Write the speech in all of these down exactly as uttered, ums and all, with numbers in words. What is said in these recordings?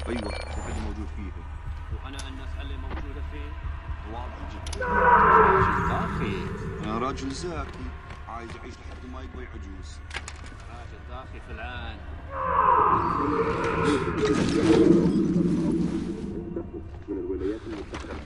ايوه في حد موجود فيه. وانا ان اسال موجوده فين؟ واضح جدا. داخي. انا راجل زاكي عايز اعيش لحد ما يقوي عجوز. راجل داخي في العين. من الولايات المتحدة.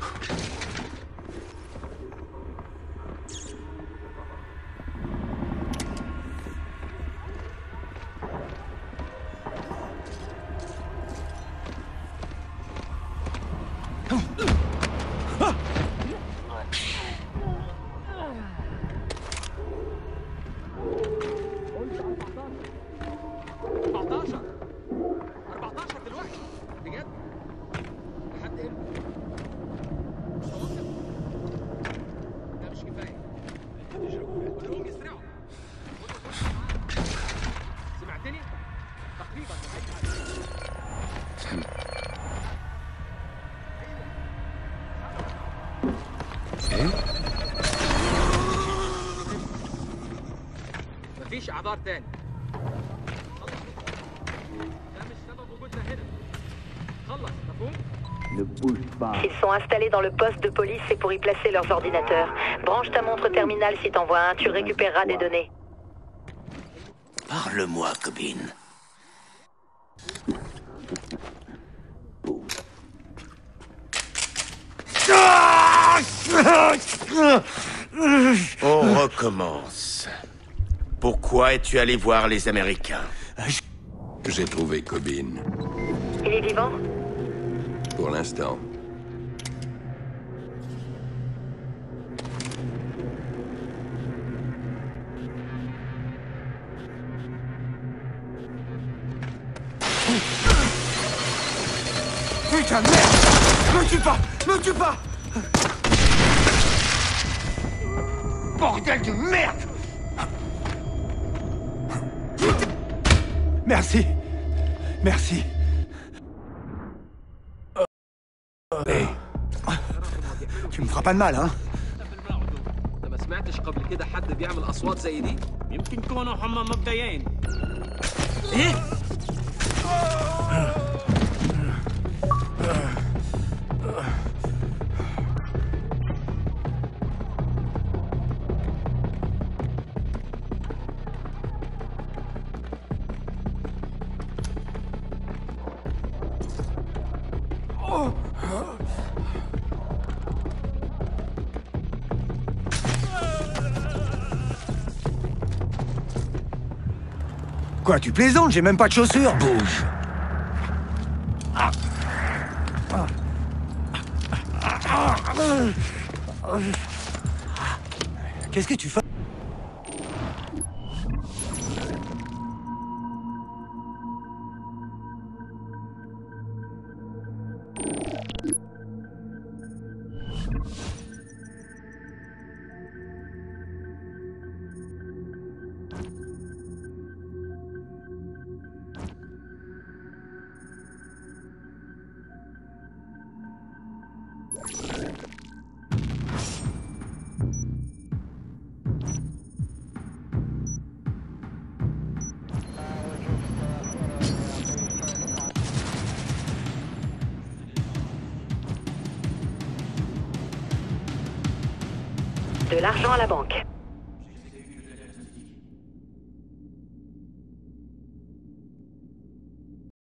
مفيش اعذار تاني. ده مش سبب وجودنا هنا. خلص مفهوم؟ S'ils sont installés dans le poste de police, c'est pour y placer leurs ordinateurs. Branche ta montre terminale si t'en vois un, tu récupéreras des données. Parle-moi, copine. On recommence. Pourquoi es-tu allé voir les Américains? J'ai trouvé Cobin. Il est vivant? Pour l'instant. Putain de merde! Me tue pas! Me tue pas! Bordel de merde! Merci. Merci. Hey. Tu me feras pas de mal, hein? انت ما سمعتش قبل كده حد بيعمل اصوات زي دي؟ يمكن كونوا هم مبدئيين. ايه؟ Quoi, tu plaisantes? J'ai même pas de chaussures. Bouge. Qu'est-ce que tu fais? De l'argent à la banque.